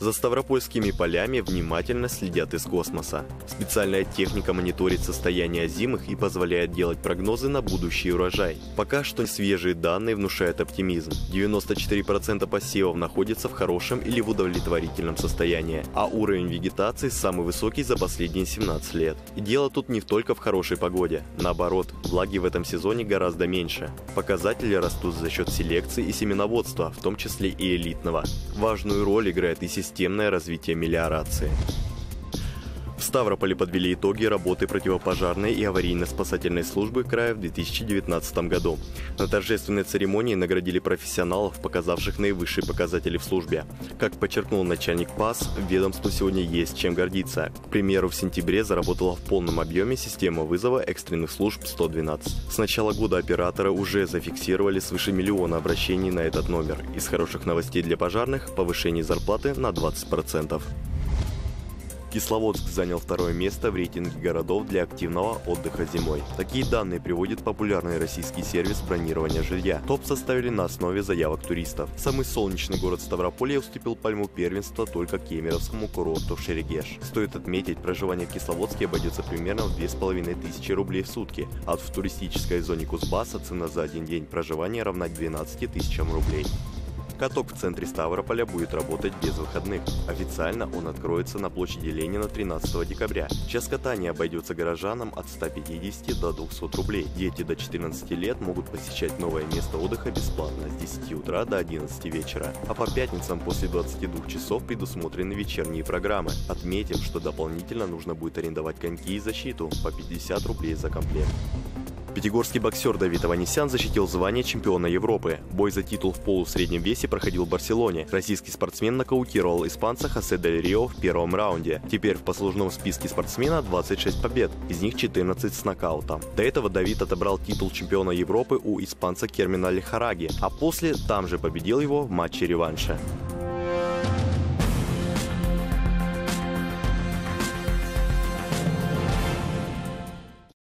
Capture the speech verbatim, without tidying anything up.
За ставропольскими полями внимательно следят из космоса. Специальная техника мониторит состояние озимых и позволяет делать прогнозы на будущий урожай. Пока что свежие данные внушают оптимизм. девяносто четыре процента посевов находятся в хорошем или в удовлетворительном состоянии, а уровень вегетации самый высокий за последние семнадцать лет. И дело тут не только в хорошей погоде. Наоборот, влаги в этом сезоне гораздо меньше. Показатели растут за счет селекции и семеноводства, в том числе и элитного. Важную роль играет и системное развитие мелиорации. В Ставрополе подвели итоги работы противопожарной и аварийно-спасательной службы края в две тысячи девятнадцатом году. На торжественной церемонии наградили профессионалов, показавших наивысшие показатели в службе. Как подчеркнул начальник ПАС, ведомству сегодня есть чем гордиться. К примеру, в сентябре заработала в полном объеме система вызова экстренных служб сто двенадцать. С начала года операторы уже зафиксировали свыше миллиона обращений на этот номер. Из хороших новостей для пожарных – повышение зарплаты на двадцать процентов. Кисловодск занял второе место в рейтинге городов для активного отдыха зимой. Такие данные приводит популярный российский сервис бронирования жилья. Топ составили на основе заявок туристов. Самый солнечный город Ставрополья уступил пальму первенства только кемеровскому курорту Шерегеш. Стоит отметить, проживание в Кисловодске обойдется примерно в две с половиной тысячи рублей в сутки, а в туристической зоне Кузбасса цена за один день проживания равна двенадцати тысячам рублей. Каток в центре Ставрополя будет работать без выходных. Официально он откроется на площади Ленина тринадцатого декабря. Час катания обойдется горожанам от ста пятидесяти до двухсот рублей. Дети до четырнадцати лет могут посещать новое место отдыха бесплатно с десяти утра до одиннадцати вечера. А по пятницам после двадцати двух часов предусмотрены вечерние программы. Отметим, что дополнительно нужно будет арендовать коньки и защиту по пятьдесят рублей за комплект. Пятигорский боксер Давид Аванесян защитил звание чемпиона Европы. Бой за титул в полусреднем весе проходил в Барселоне. Российский спортсмен нокаутировал испанца Хосе Дель Рио в первом раунде. Теперь в послужном списке спортсмена двадцать шесть побед, из них четырнадцать с нокаутом. До этого Давид отобрал титул чемпиона Европы у испанца Кермина Лехараги, а после там же победил его в матче реванша.